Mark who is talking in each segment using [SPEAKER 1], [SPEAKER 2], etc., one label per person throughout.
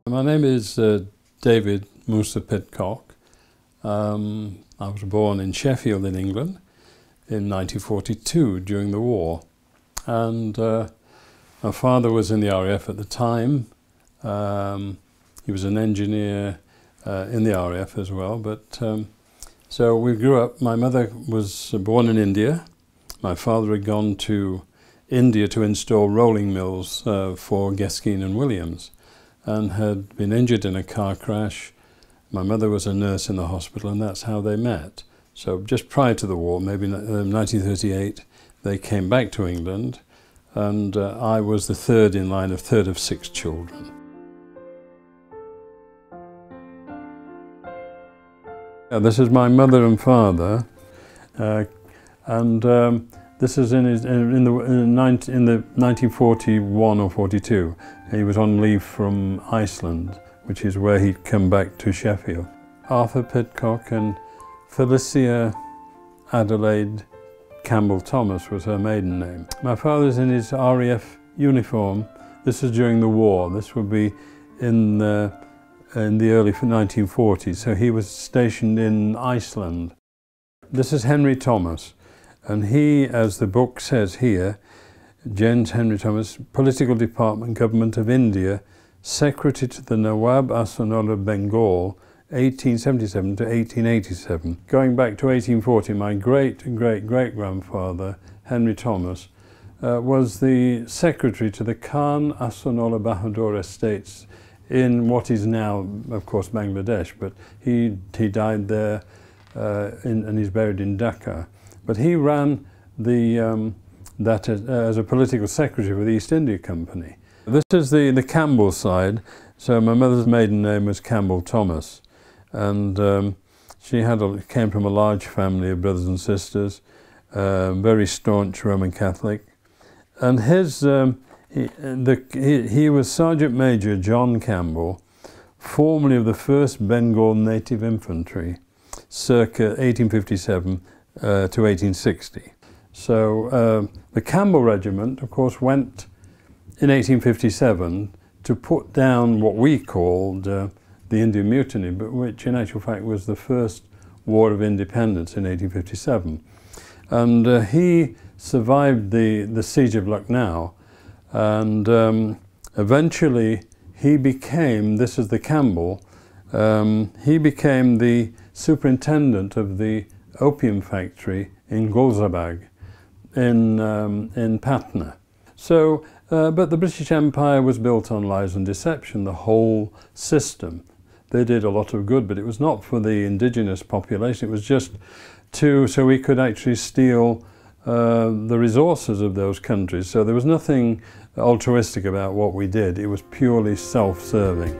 [SPEAKER 1] My name is David Musa Pidcock. I was born in Sheffield in England in 1942 during the war, and my father was in the RAF at the time. He was an engineer in the RAF as well, but so we grew up. My mother was born in India. My father had gone to India to install rolling mills for Geskin and Williams, and had been injured in a car crash. My mother was a nurse in the hospital, and that's how they met. So just prior to the war, maybe 1938, they came back to England, and I was the third in line, third of 6 children. This is my mother and father, and this is in the 1941 or 42. He was on leave from Iceland, which is where he'd come back to Sheffield. Arthur Pidcock and Felicia Adelaide Campbell Thomas was her maiden name. My father's in his RAF uniform. This is during the war. This would be in the early 1940s. So he was stationed in Iceland. This is Henry Thomas, and he, as the book says here, James Henry Thomas, Political Department, Government of India, Secretary to the Nawab Ahsanullah Bengal, 1877 to 1887. Going back to 1840, my great-great-great-grandfather, Henry Thomas, was the secretary to the Khan Ahsanullah Bahadur estates in what is now, of course, Bangladesh, but he died there and he's buried in Dhaka. But he ran that as a political secretary for the East India Company. This is the Campbell side. So my mother's maiden name was Campbell Thomas, and she came from a large family of brothers and sisters, very staunch Roman Catholic. And he was Sergeant Major John Campbell, formerly of the 1st Bengal Native Infantry, circa 1857 to 1860. So the Campbell Regiment, of course, went in 1857 to put down what we called the Indian Mutiny, but which in actual fact was the first War of Independence in 1857. And he survived the Siege of Lucknow, and eventually he became, this is the Campbell, he became the superintendent of the opium factory in Gulzarbagh in Patna. So, but the British Empire was built on lies and deception, the whole system. They did a lot of good, but it was not for the indigenous population. It was just so we could actually steal the resources of those countries. So there was nothing altruistic about what we did. It was purely self-serving.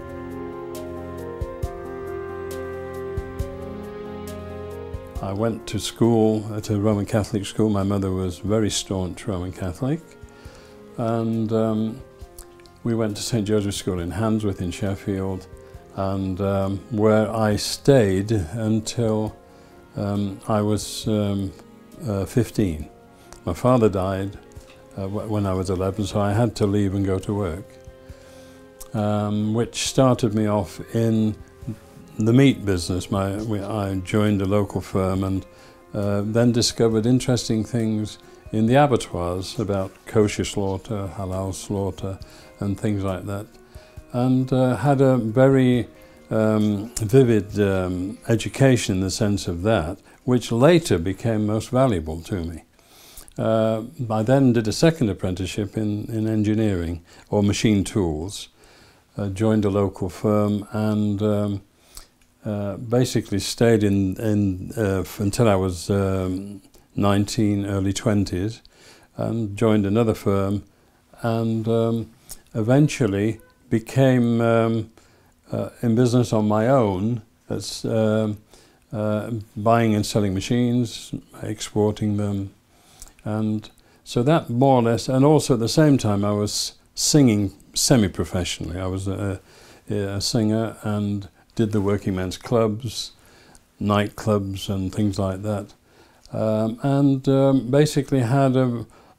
[SPEAKER 1] I went to school at a Roman Catholic school. My mother was very staunch Roman Catholic, and we went to St. Joseph's School in Handsworth in Sheffield, and where I stayed until I was 15. My father died when I was 11, so I had to leave and go to work, which started me off in the meat business. I joined a local firm, and then discovered interesting things in the abattoirs about kosher slaughter, halal slaughter, and things like that, and had a very vivid education in the sense of that, which later became most valuable to me. I then did a second apprenticeship in engineering or machine tools, joined a local firm, and basically stayed until I was 19, early 20s, and joined another firm, and eventually became in business on my own. That's buying and selling machines, exporting them, and so that more or less. And also at the same time I was singing semi-professionally. I was a singer and did the working men's clubs, nightclubs and things like that, and basically had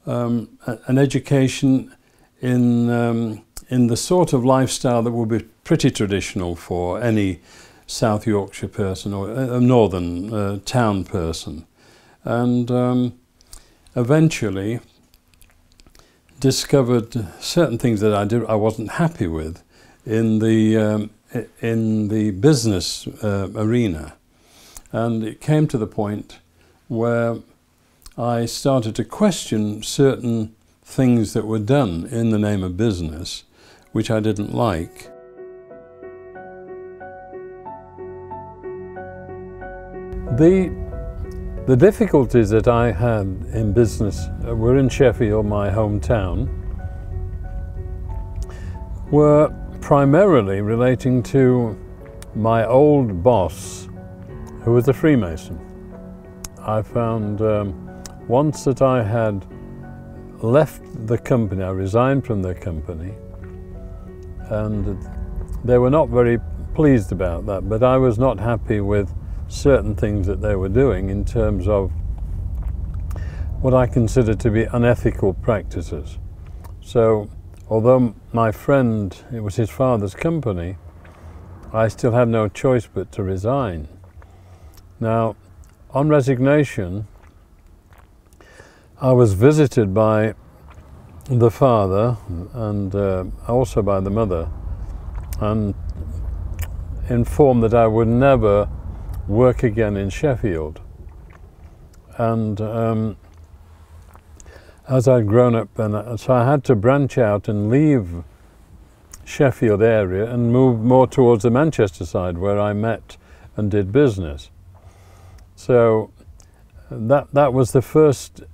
[SPEAKER 1] an education in the sort of lifestyle that would be pretty traditional for any South Yorkshire person or a northern town person. And eventually discovered certain things that I wasn't happy with in the business arena. And it came to the point where I started to question certain things that were done in the name of business, which I didn't like. The difficulties that I had in business were in Sheffield, my hometown, were primarily relating to my old boss, who was a Freemason. I found once that I had left the company, I resigned from the company, and they were not very pleased about that, but I was not happy with certain things that they were doing in terms of what I consider to be unethical practices. So although my friend, it was his father's company, I still had no choice but to resign. Now, on resignation, I was visited by the father and also by the mother, and informed that I would never work again in Sheffield. And as I'd grown up, so I had to branch out and leave Sheffield area and move more towards the Manchester side, where I met and did business. So that was the first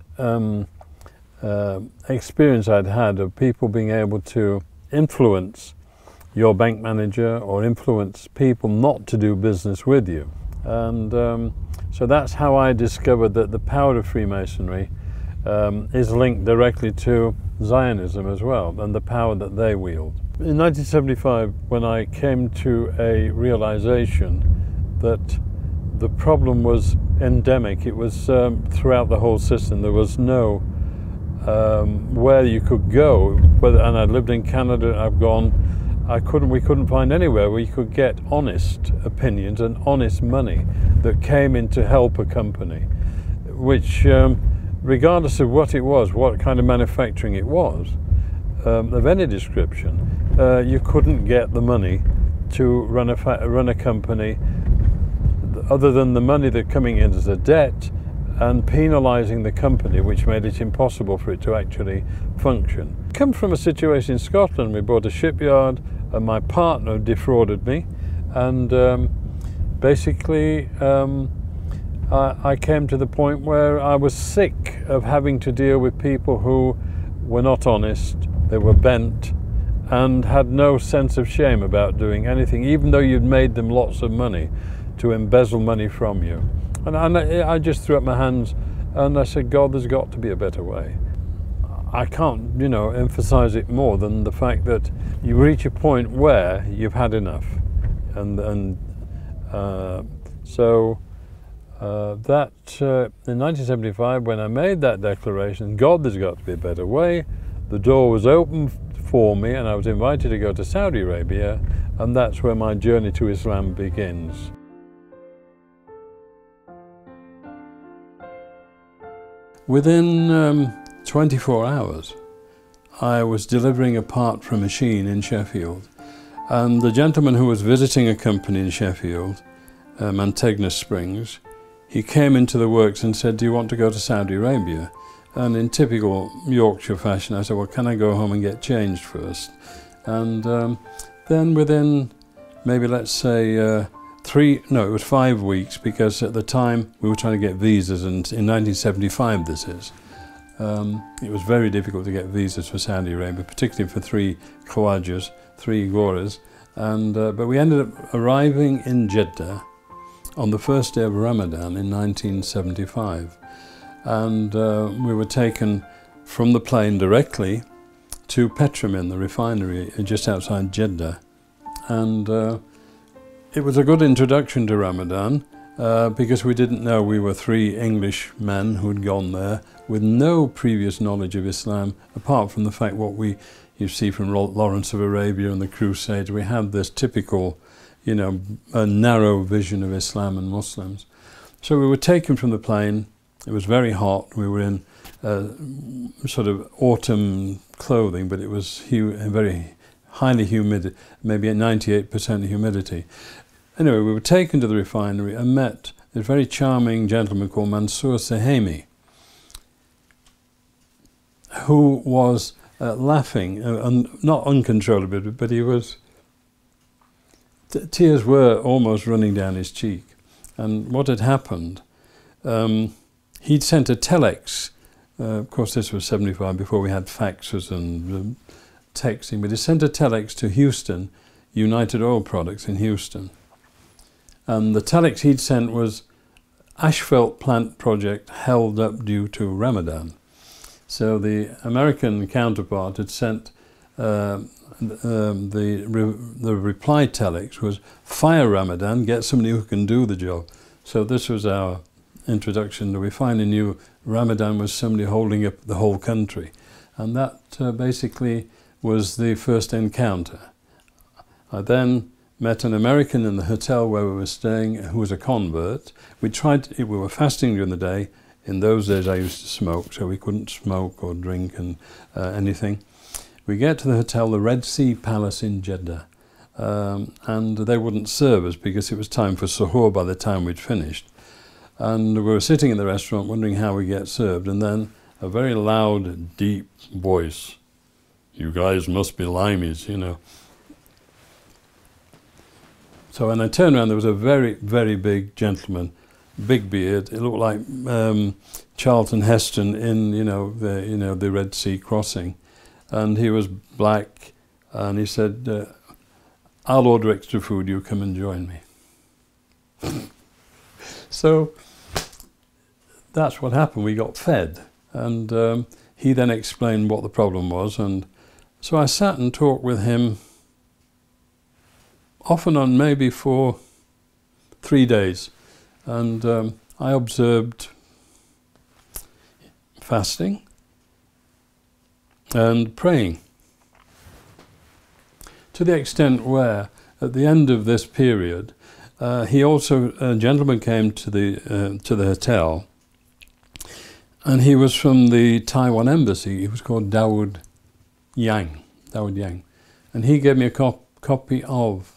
[SPEAKER 1] experience I'd had of people being able to influence your bank manager or influence people not to do business with you. And so that's how I discovered that the power of Freemasonry is linked directly to Zionism as well, and the power that they wield. In 1975, when I came to a realization that the problem was endemic, it was throughout the whole system. There was no where you could go, and I'd lived in Canada, I've gone, we couldn't find anywhere where you could get honest opinions and honest money that came in to help a company, which regardless of what it was, what kind of manufacturing it was, of any description, you couldn't get the money to run a company other than the money that coming in as a debt and penalising the company, which made it impossible for it to actually function. I come from a situation in Scotland. We bought a shipyard and my partner defrauded me, and basically I came to the point where I was sick of having to deal with people who were not honest, they were bent, and had no sense of shame about doing anything, even though you'd made them lots of money, to embezzle money from you. And I just threw up my hands and I said, God, there's got to be a better way. I can't, emphasize it more than the fact that you reach a point where you've had enough. So in 1975, when I made that declaration, God, there's got to be a better way, the door was open for me and I was invited to go to Saudi Arabia, and that's where my journey to Islam begins. Within 24 hours, I was delivering a part for a machine in Sheffield, and the gentleman who was visiting a company in Sheffield, Mantegna Springs, he came into the works and said, do you want to go to Saudi Arabia? And in typical Yorkshire fashion, I said, well, can I go home and get changed first? And then within maybe, let's say, it was 5 weeks, because at the time we were trying to get visas, and in 1975 this is. It was very difficult to get visas for Saudi Arabia, particularly for 3 Khawajas, 3 Goras, but we ended up arriving in Jeddah on the first day of Ramadan in 1975, and we were taken from the plane directly to Petromin, the refinery just outside Jeddah, and it was a good introduction to Ramadan, because we didn't know we were 3 English men who'd gone there with no previous knowledge of Islam, apart from the fact what we you see from Lawrence of Arabia and the Crusades. We have this typical, you know, a narrow vision of Islam and Muslims. So we were taken from the plane. It was very hot. We were in sort of autumn clothing, but it was very highly humid, maybe at 98% humidity. Anyway, we were taken to the refinery and met a very charming gentleman called Mansour Sehemi, who was laughing, not uncontrollably, but he was, tears were almost running down his cheek. And what had happened, he'd sent a telex, of course this was 75, before we had faxes and texting, but he sent a telex to Houston, United Oil Products in Houston. And the telex he'd sent was asphalt plant project held up due to Ramadan. So the American counterpart had sent the reply telex was fire Ramadan, get somebody who can do the job. So this was our introduction. We finally knew Ramadan was somebody holding up the whole country. And that basically was the first encounter. I then met an American in the hotel where we were staying who was a convert. We were fasting during the day. In those days I used to smoke, so we couldn't smoke or drink and anything. We get to the hotel, the Red Sea Palace in Jeddah, and they wouldn't serve us because it was time for suhoor by the time we'd finished. And we were sitting in the restaurant wondering how we get served, and then a very loud, deep voice, "You guys must be limeys," you know. So when I turned around, there was a very, very big gentleman, big beard. It looked like Charlton Heston in the Red Sea crossing, and he was black. And he said, "I'll order extra food. You come and join me." So that's what happened. We got fed, and he then explained what the problem was, and so I sat and talked with him off and on maybe for 3 days, and I observed fasting and praying to the extent where at the end of this period a gentleman came to the hotel, and he was from the Taiwan embassy. He was called Dawood Yang, and he gave me a copy of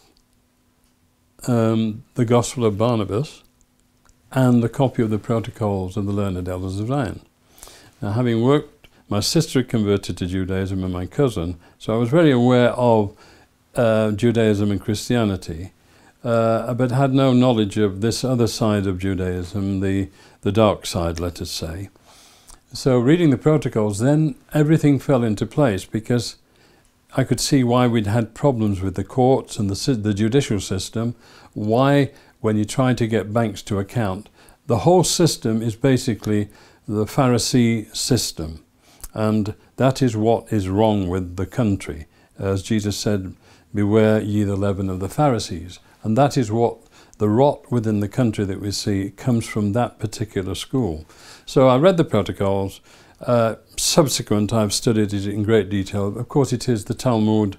[SPEAKER 1] the Gospel of Barnabas and a copy of the Protocols of the Learned Elders of Zion. Now, having worked, my sister had converted to Judaism and my cousin, so I was very aware of Judaism and Christianity, but had no knowledge of this other side of Judaism, the dark side, let us say. So reading the Protocols, then everything fell into place, because I could see why we'd had problems with the courts and the judicial system, why when you try to get banks to account, the whole system is basically the Pharisee system, and that is what is wrong with the country. As Jesus said, "Beware ye the leaven of the Pharisees," and that is what the rot within the country that we see comes from that particular school. So I read the Protocols. Subsequent, I've studied it in great detail. Of course, it is the Talmud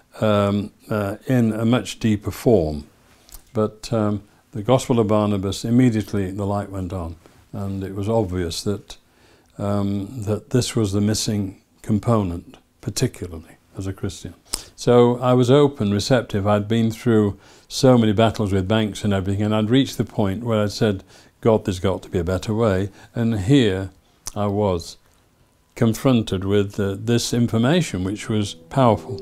[SPEAKER 1] in a much deeper form. But the Gospel of Barnabas, immediately the light went on, and it was obvious that that this was the missing component, particularly as a Christian. So I was open, receptive. I'd been through so many battles with banks and everything, and I'd reached the point where I said, "God, there's got to be a better way." And here I was, confronted with this information, which was powerful.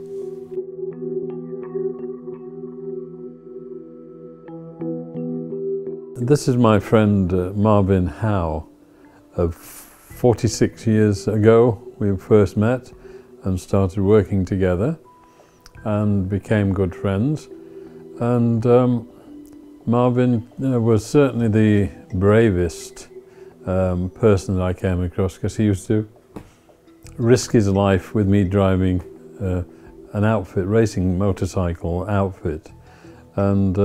[SPEAKER 1] This is my friend Marvin Howe. Of 46 years ago we first met and started working together and became good friends. And Marvin was certainly the bravest person that I came across, because he used to risk his life with me driving an outfit, racing motorcycle outfit. And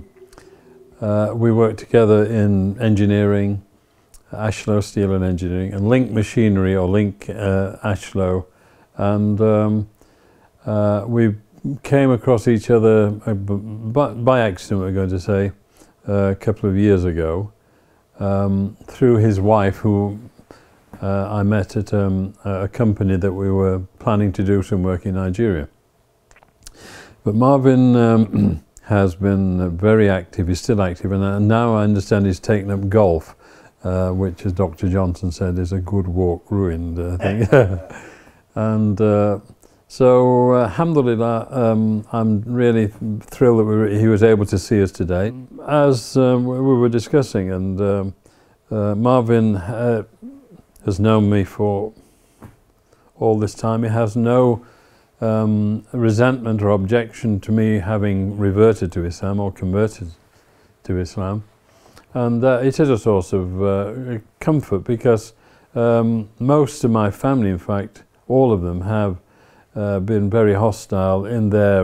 [SPEAKER 1] we worked together in engineering, Ashlow Steel and Engineering, and Link Machinery, or Link Ashlow. And We came across each other by accident, we're going to say, a couple of years ago, through his wife, who I met at a company that we were planning to do some work in Nigeria. But Marvin has been very active, he's still active, and now I understand he's taken up golf, which, as Dr. Johnson said, is a good walk ruined, I think. And so, alhamdulillah, I'm really thrilled that he was able to see us today. As we were discussing, and Marvin has known me for all this time. He has no resentment or objection to me having reverted to Islam or converted to Islam. And it is a source of comfort, because most of my family, in fact, all of them have been very hostile in their,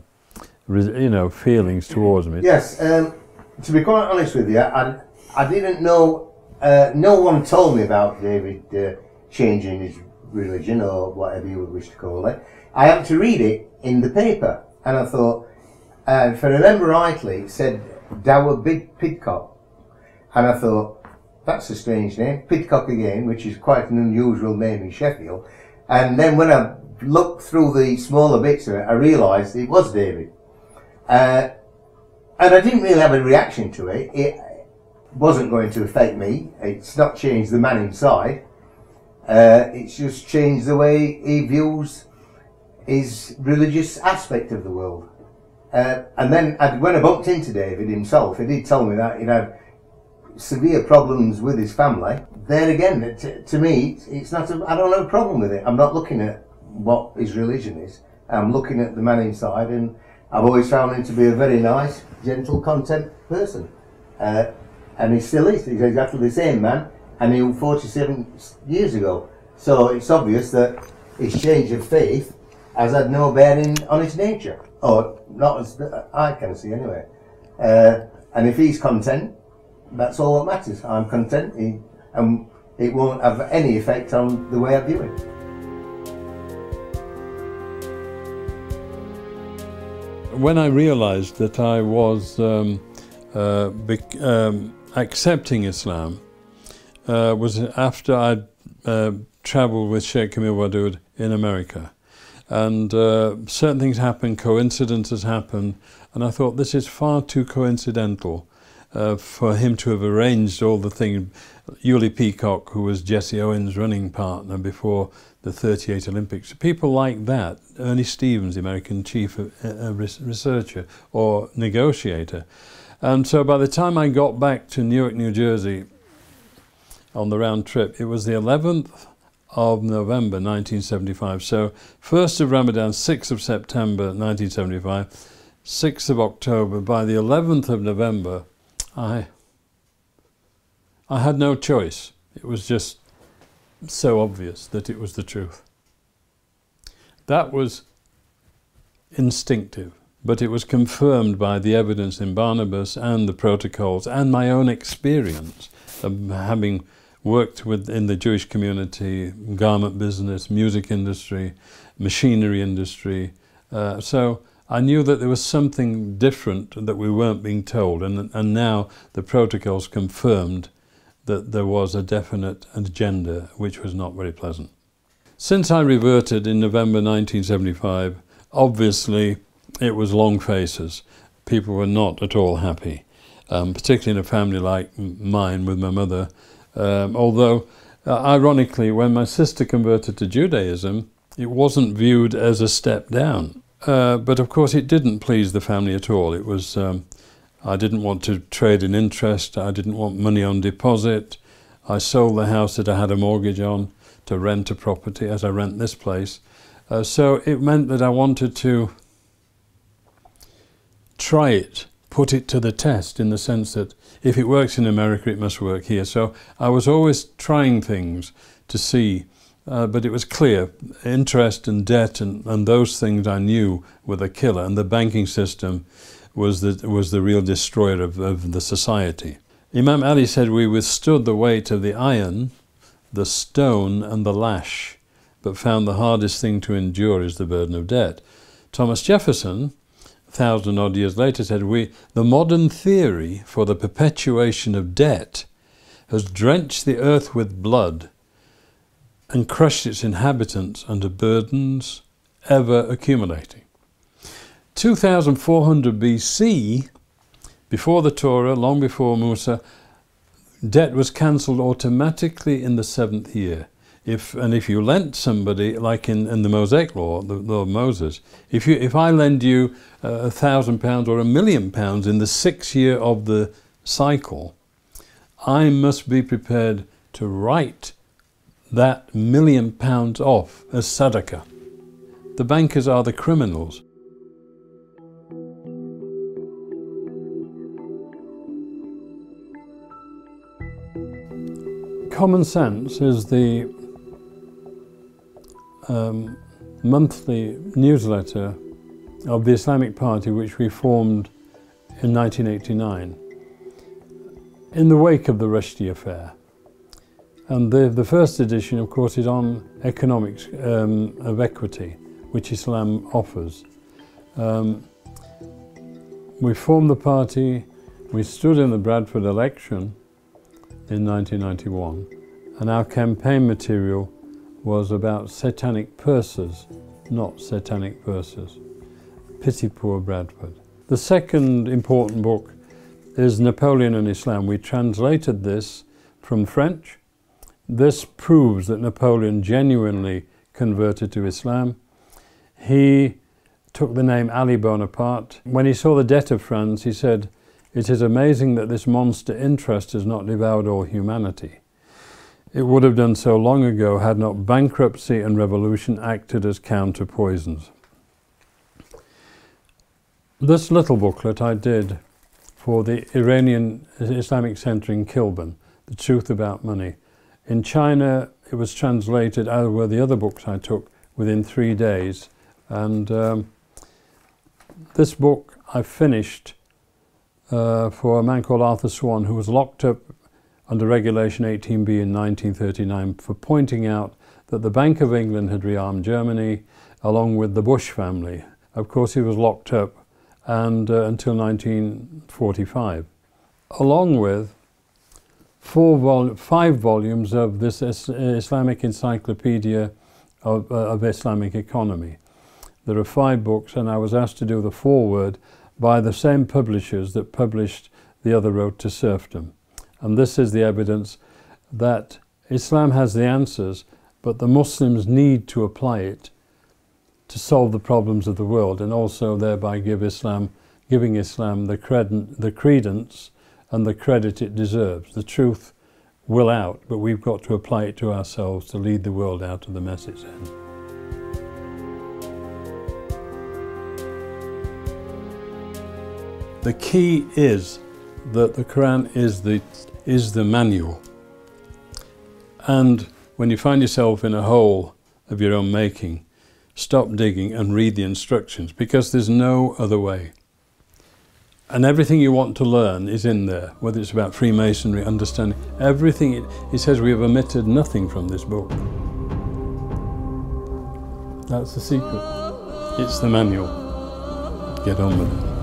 [SPEAKER 1] feelings towards me.
[SPEAKER 2] Yes, to be quite honest with you, I didn't know, no one told me about David changing his religion, or whatever you would wish to call it. I had to read it in the paper, and I thought, if I remember rightly, it said David Pidcock, and I thought, that's a strange name, Pidcock again, which is quite an unusual name in Sheffield. And then when I looked through the smaller bits of it, I realised it was David. And I didn't really have a reaction to it. It wasn't going to affect me. It's not changed the man inside. It's just changed the way he views his religious aspect of the world. And then when I bumped into David himself, he did tell me that he'd had severe problems with his family. There again, to me, it's not. I don't have a problem with it. I'm not looking at what his religion is. I'm looking at the man inside, and I've always found him to be a very nice, gentle, content person. And he still is. He's exactly the same man, and he was 47 years ago. So it's obvious that his change of faith has had no bearing on his nature, or not as I can see anyway. And if he's content, that's all that matters. I'm content, and it won't have any effect on the way I view it.
[SPEAKER 1] When I realised that I was accepting Islam, was after I'd travelled with Sheikh Kamil Wadud in America. And certain things happened, coincidences happened, and I thought this is far too coincidental for him to have arranged all the things. Yuli Peacock, who was Jesse Owens' running partner before the '38 Olympics, people like that, Ernie Stevens, the American chief researcher or negotiator. And so by the time I got back to Newark, New Jersey on the round trip, it was the 11th of November 1975. So 1st of Ramadan, 6th of September 1975, 6th of October. By the 11th of November, I had no choice. It was just so obvious that it was the truth. That was instinctive, but it was confirmed by the evidence in Barnabas and the protocols and my own experience of having worked in the Jewish community, garment business, music industry, machinery industry. So I knew that there was something different that we weren't being told, and now the protocols confirmed that there was a definite agenda which was not very pleasant. Since I reverted in November 1975, obviously it was long faces. People were not at all happy, particularly in a family like mine with my mother. Although, ironically, when my sister converted to Judaism, it wasn't viewed as a step down. But of course it didn't please the family at all. It was, I didn't want to trade in interest, I didn't want money on deposit. I sold the house that I had a mortgage on to rent a property, as I rent this place. So it meant that I wanted to try it, put it to the test, in the sense that if it works in America, it must work here. So I was always trying things to see, but it was clear, interest and debt and those things I knew were the killer, and the banking system was the real destroyer of the society. Imam Ali said we withstood the weight of the iron, the stone and the lash, but found the hardest thing to endure is the burden of debt. Thomas Jefferson, 1,000-odd years later, said, the modern theory for the perpetuation of debt has drenched the earth with blood and crushed its inhabitants under burdens ever accumulating. 2400 BC, before the Torah, long before Musa, debt was cancelled automatically in the 7th year. If you lent somebody, like in the Mosaic law, the law of Moses, if I lend you £1,000 or £1 million in the 6th year of the cycle, I must be prepared to write that £1 million off as tzedakah. The bankers are the criminals. Common Sense is the monthly newsletter of the Islamic Party, which we formed in 1989 in the wake of the Rushdie affair. And the first edition, of course, is on economics of equity, which Islam offers. We formed the party, we stood in the Bradford election in 1991, and our campaign material was about satanic purses, not satanic verses. Pity poor Bradford. The second important book is Napoleon and Islam. We translated this from French. This proves that Napoleon genuinely converted to Islam. He took the name Ali Bonaparte. When he saw the debt of France, he said, "It is amazing that this monster interest has not devoured all humanity. It would have done so long ago had not bankruptcy and revolution acted as counter poisons." This little booklet I did for the Iranian Islamic Center in Kilburn, The Truth About Money. In China, it was translated, as were the other books I took, within 3 days. And this book I finished for a man called Arthur Swan, who was locked up under Regulation 18B in 1939 for pointing out that the Bank of England had rearmed Germany along with the Bush family. Of course, he was locked up and until 1945, along with 5 volumes of this Islamic Encyclopedia of Islamic Economy. There are 5 books, and I was asked to do the foreword by the same publishers that published The Other Road to Serfdom. And this is the evidence that Islam has the answers, but the Muslims need to apply it to solve the problems of the world, and also thereby giving Islam the credence and the credit it deserves. The truth will out, but we've got to apply it to ourselves to lead the world out of the mess it's in. The key is that the Quran is the manual. And when you find yourself in a hole of your own making, stop digging and read the instructions, because there's no other way. And everything you want to learn is in there, whether it's about Freemasonry, understanding, everything. It says we have omitted nothing from this book. That's the secret. It's the manual. Get on with it.